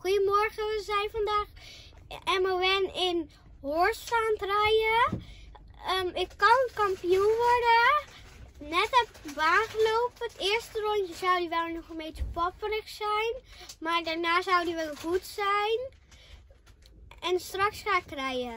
Goedemorgen, we zijn vandaag MON in Horst aan het rijden. Ik kan kampioen worden. Net heb ik de baan gelopen. Het eerste rondje zou die wel nog een beetje papperig zijn. Maar daarna zou die wel goed zijn. En straks ga ik rijden.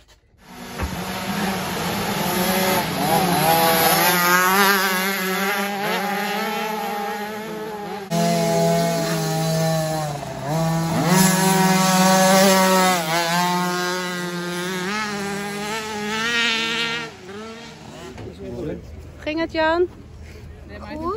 Ging het, Jan? Goed.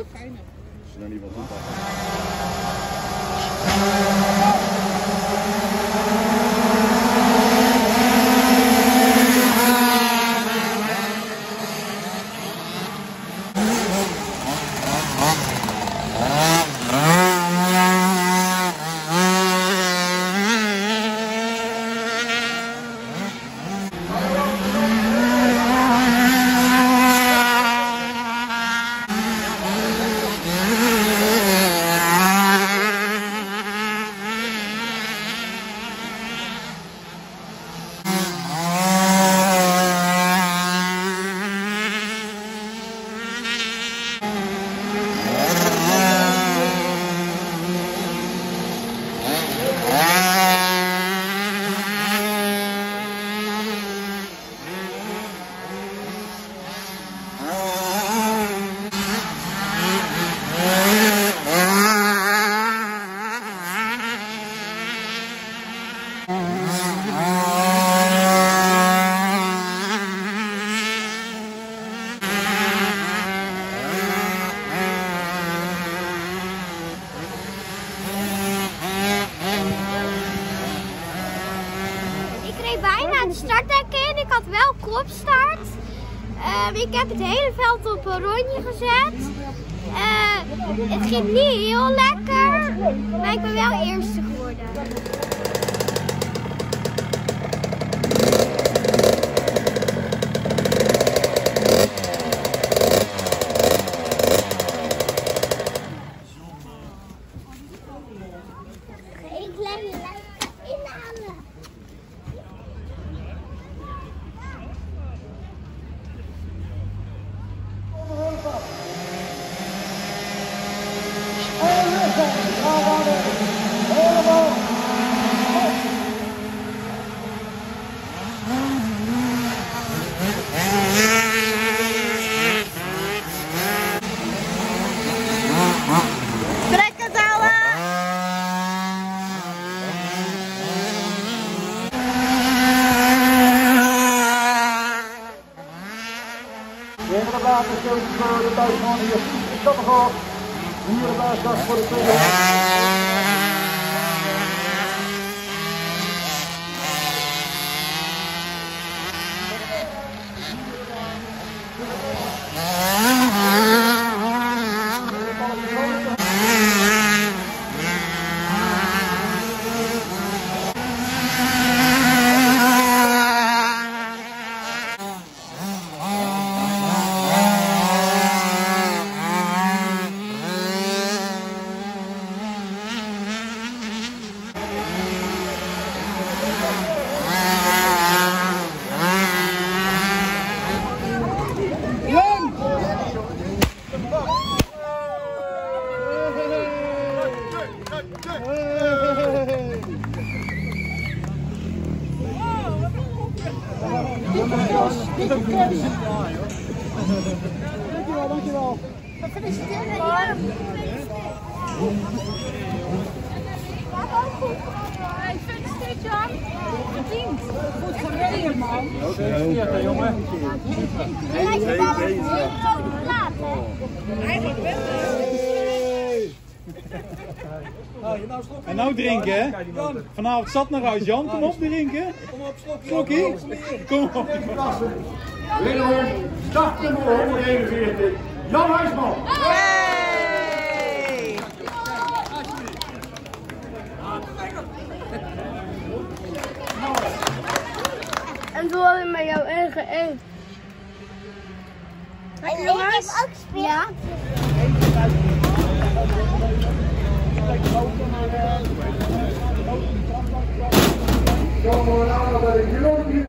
Bijna de starthek in. Ik had wel kopstart. Ik heb het hele veld op een rondje gezet. Het ging niet heel lekker, maar ik ben wel eerste geworden. Ik leg je lekker inhalen. Trek het, ouwe! Even de baas is voor de buitenman hier. Stop nog op. Hier de baas voor de tweede. Dankjewel. Gefeliciteerd, Jan. Gefeliciteerd, Jan. Verdiend. Goed gereden, man. Gefeliciteerd, jongen. En nou drinken, hè? Vanavond zat nog uit, Jan. Kom op, drinken. Kom op, Slokkie. Kom op. Wederom, startnummer 141, Jan Huisman. Hey! En toen had ik met jou ingeënt. En ik heb ook speel. Ja. Kijk, komen we aan bij de